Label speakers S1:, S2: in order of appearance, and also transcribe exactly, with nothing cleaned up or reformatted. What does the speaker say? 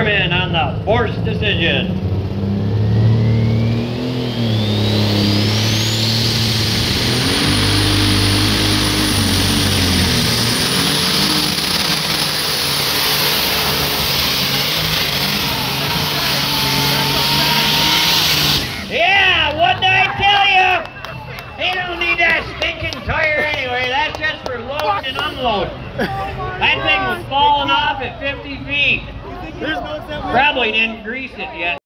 S1: Zimmerman on the forced decision. Yeah, what did I tell you? He don't need that stinking tire anyway. That's just for loading and unloading. That thing was falling off at fifty feet. Probably didn't grease it yet.